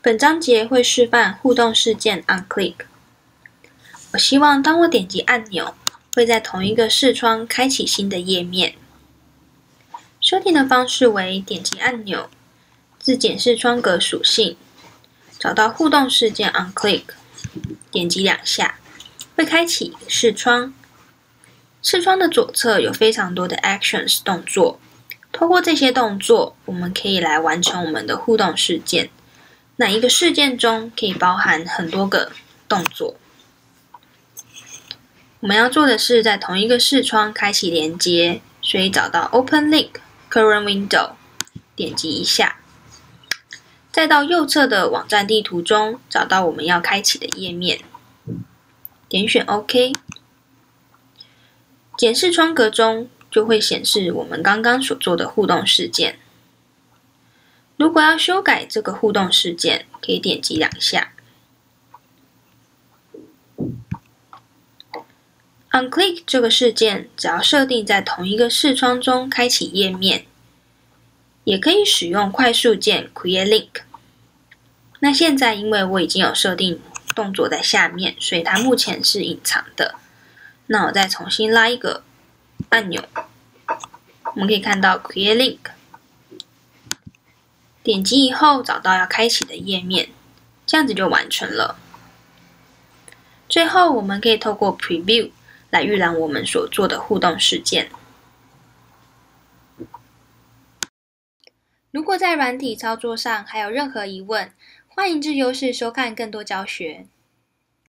本章节会示范互动事件 onClick。我希望当我点击按钮，会在同一个视窗开启新的页面。设定的方式为点击按钮，自检视窗格属性，找到互动事件 onClick， 点击2下，会开启一个视窗。视窗的左侧有非常多的 actions 动作，透过这些动作，我们可以来完成我们的互动事件。那一个事件中可以包含很多个动作。我们要做的是在同一个视窗开启连接，所以找到 Open Link Current Window， 点击一下，再到右侧的网站地图中找到我们要开启的页面，点选 OK。检视窗格中就会显示我们刚刚所做的互动事件。如果要修改这个互动事件，可以点击2下。onClick 这个事件只要设定在同一个视窗中开启页面，也可以使用快速键 Create Link。那现在因为我已经有设定动作在下面，所以它目前是隐藏的。那我再重新拉一个按钮，我们可以看到 Create Link。点击以后找到要开启的页面，这样子就完成了。最后我们可以透过 Preview 来预览我们所做的互动事件。如果在软体操作上还有任何疑问，欢迎至优势收看更多教学。